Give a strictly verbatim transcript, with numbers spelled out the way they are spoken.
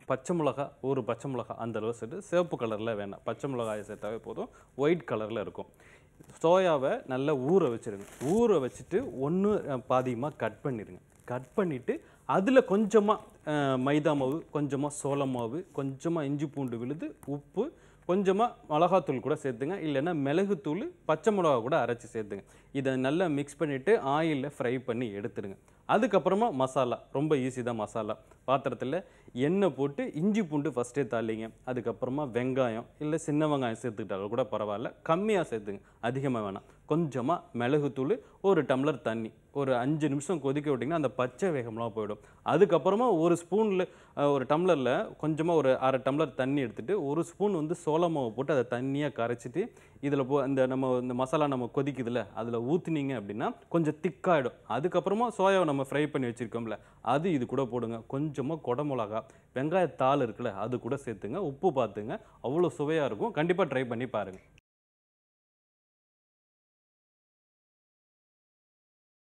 பச்சை மிளகா ஒரு பச்சை மிளகா அந்த அளவு சேர்த்து சிவப்பு கலரில் வேணாம், பச்சை மிளகாயை சேர்த்தாவே போதும், ஒயிட் கலரில் இருக்கும். சோயாவை நல்லா ஊற வச்சுருங்க. ஊற வச்சுட்டு ஒன்று பாதியமாக கட் பண்ணிடுங்க. கட் பண்ணிவிட்டு அதில் கொஞ்சமாக மைதா மாவு, கொஞ்சமாக சோள மாவு, கொஞ்சமாக இஞ்சி பூண்டு விழுது, உப்பு, கொஞ்சமாக மிளகாத்தூள் கூட சேர்த்துங்க. இல்லைன்னா மிளகுத்தூள், பச்சை மிளகா கூட அரைச்சி சேர்த்துங்க. இதை நல்லா மிக்ஸ் பண்ணிவிட்டு ஆயிலில் ஃப்ரை பண்ணி எடுத்துடுங்க. அதுக்கப்புறமா மசாலா ரொம்ப ஈஸி தான். மசாலா பாத்திரத்தில் எண்ணெய் போட்டு இஞ்சி பூண்டு ஃபஸ்ட்டே தாளிங்க. அதுக்கப்புறமா வெங்காயம் இல்லை சின்ன வெங்காயம் சேர்த்துக்கிட்டாலும் கூட பரவாயில்ல, கம்மியாக சேர்த்துங்க, அதிகமாக வேணாம். கொஞ்சமாக மிளகுத்தூள், ஒரு டம்ளர் தண்ணி, ஒரு அஞ்சு நிமிஷம் கொதிக்க விட்டிங்கன்னா அந்த பச்சை வேகம்லாம் போயிடும். அதுக்கப்புறமா ஒரு ஸ்பூனில் ஒரு டம்ளரில் கொஞ்சமாக ஒரு அரை டம்ளர் தண்ணி எடுத்துகிட்டு ஒரு ஸ்பூன் வந்து சோள மாவு போட்டு அதை தண்ணியாக கரைச்சிட்டு இதில் போ இந்த நம்ம இந்த மசாலா நம்ம கொதிக்குதுல அதில் ஊற்றுனீங்க அப்படின்னா கொஞ்சம் திக்காகிடும். அதுக்கப்புறமா சோயாவை நம்ம ஃப்ரை பண்ணி வச்சுருக்கோம்ல அது இது கூட போடுங்க. கொஞ்சமாக குடமிளகா, வெங்காயத்தாள் இருக்குல்ல அது கூட சேர்த்துங்க. உப்பு பார்த்துங்க, அவ்வளோ சுவையாக இருக்கும். கண்டிப்பாக ட்ரை பண்ணி பாருங்கள்.